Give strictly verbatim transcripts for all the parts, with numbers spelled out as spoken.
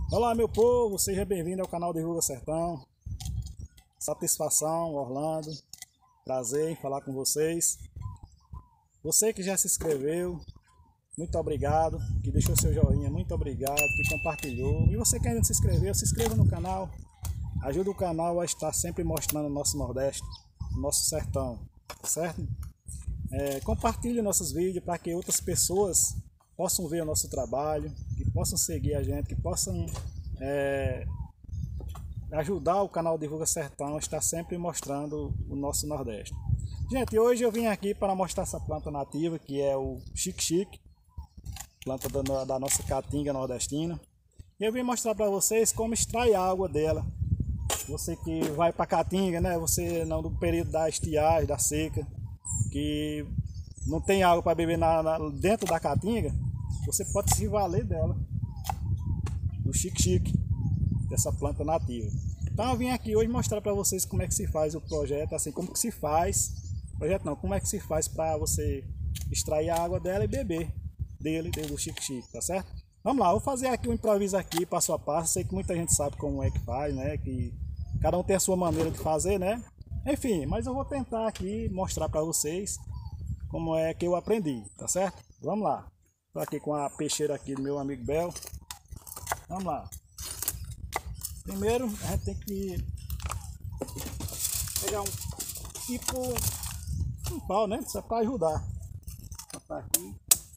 Olá meu povo, seja bem-vindo ao canal Divulga Sertão. Satisfação, Orlando, prazer em falar com vocês. Você que já se inscreveu, muito obrigado, que deixou seu joinha, muito obrigado, que compartilhou. E você que ainda não se inscreveu, se inscreva no canal. Ajuda o canal a estar sempre mostrando o nosso Nordeste, o nosso sertão, certo? É, compartilhe nossos vídeos para que outras pessoas possam ver o nosso trabalho, que possam seguir a gente, que possam é, ajudar o canal Divulga Sertão a estar sempre mostrando o nosso Nordeste. Gente, hoje eu vim aqui para mostrar essa planta nativa, que é o xique-xique, planta da, da nossa caatinga nordestina. E eu vim mostrar para vocês como extrai a água dela. Você que vai para a caatinga, né? Você não no período da estiagem, da seca, que não tem água para beber na, na, dentro da caatinga, você pode se valer dela, do xique-xique, dessa planta nativa. Então eu vim aqui hoje mostrar para vocês como é que se faz o projeto, assim, como que se faz, projeto não, como é que se faz para você extrair a água dela e beber dele, dele do xique-xique, tá certo? Vamos lá, vou fazer aqui um improviso aqui, passo a passo. Sei que muita gente sabe como é que faz, né, que cada um tem a sua maneira de fazer, né? Enfim, mas eu vou tentar aqui mostrar para vocês como é que eu aprendi, tá certo? Vamos lá. Estou aqui com a peixeira aqui do meu amigo Bel. Vamos lá. Primeiro a gente tem que pegar um tipo um pau, né? Isso é para ajudar. Vou botar aqui.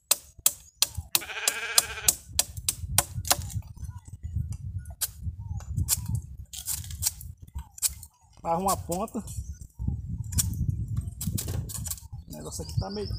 Faz uma ponta. O negócio aqui tá meio...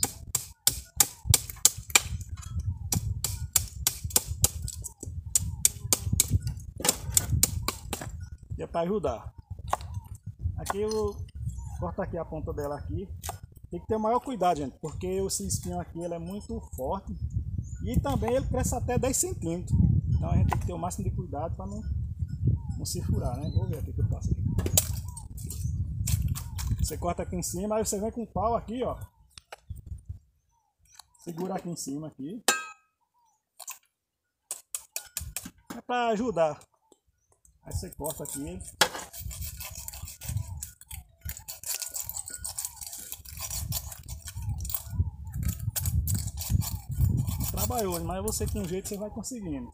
E é para ajudar. Aqui eu corto aqui a ponta dela aqui. Tem que ter o maior cuidado, gente, porque esse espinho aqui ele é muito forte. E também ele cresce até dez centímetros. Então a gente tem que ter o máximo de cuidado para não, não se furar, né? Vou ver aqui o que eu faço aqui. Você corta aqui em cima, aí você vem com o pau aqui, ó. Segura aqui em cima aqui. É para ajudar. Aí você corta aqui. Trabalhou, mas você tem um jeito, você vai conseguindo.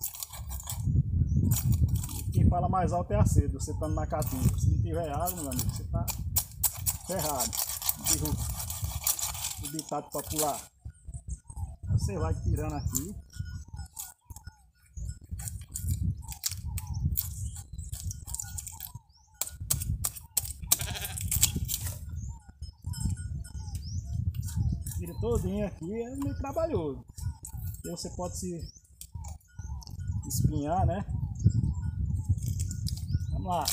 Quem fala mais alto é a sede, você estando na caatinga. Se não tiver água, meu amigo, você tá ferrado. O ditado popular. Você vai tirando aqui. Tira todinho aqui, é meio trabalhoso. Aí você pode se espinhar, né? Vamos lá.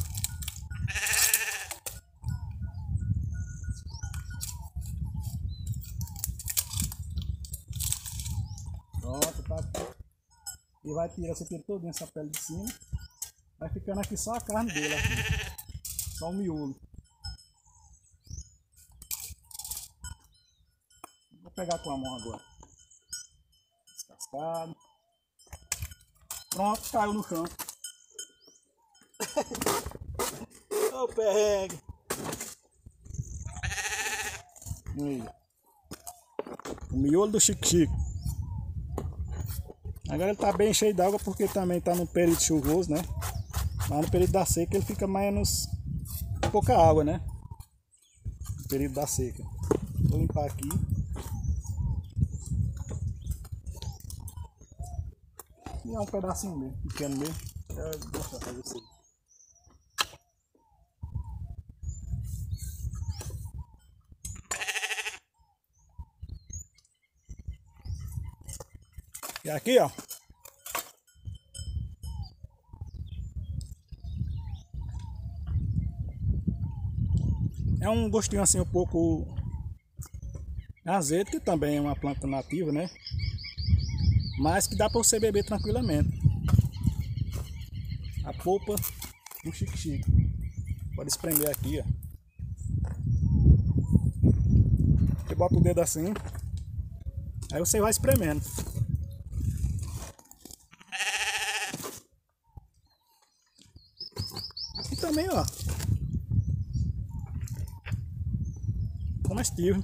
Pronto, tá aqui. E vai tirar, você tira todinho essa pele de cima. Vai ficando aqui só a carne dele aqui. Só o miolo. Vou pegar com a mão agora. Descascado. Pronto, caiu no chão. Ô perrengue. O miolo do xique-xique. Agora ele tá bem cheio d'água porque também tá no período chuvoso, né? Mas no período da seca ele fica menos... pouca água, né? No período da seca. Vou limpar aqui. E é um pedacinho mesmo, pequeno mesmo. Eu vou mostrar pra vocês. E aqui, ó. É um gostinho assim um pouco azedo, que também é uma planta nativa, né? Mas que dá para você beber tranquilamente. A polpa do xique-xique. Pode espremer aqui, ó. Você bota o dedo assim. Aí você vai espremendo. também, ó. Comestível.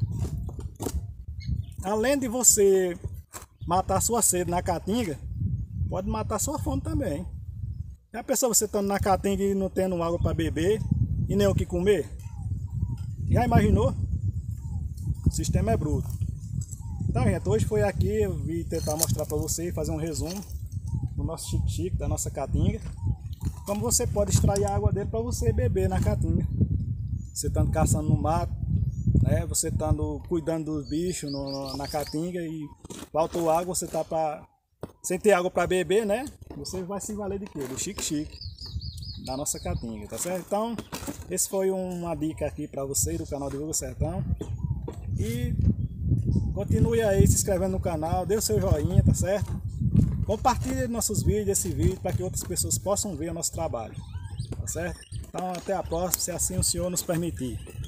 Além de você matar sua sede na caatinga, pode matar sua fome também. Já pensou você estando na caatinga e não tendo água para beber e nem o que comer? Já imaginou? O sistema é bruto. Então, gente, hoje foi aqui, eu vim tentar mostrar para você e fazer um resumo do nosso chique-chique, da nossa caatinga. Como você pode extrair a água dele para você beber na caatinga. Você estando caçando no mato, né? Você estando cuidando dos bichos no, no, na caatinga e faltou água, você tá para sem ter água para beber, né? Você vai se valer de quê? Do chique-chique da nossa caatinga, tá certo? Então, esse foi uma dica aqui para você do canal Divulga Sertão. E continue aí se inscrevendo no canal, dê o seu joinha, tá certo? Compartilhe nossos vídeos, esse vídeo, para que outras pessoas possam ver o nosso trabalho, tá certo? Então, até a próxima, se assim o Senhor nos permitir.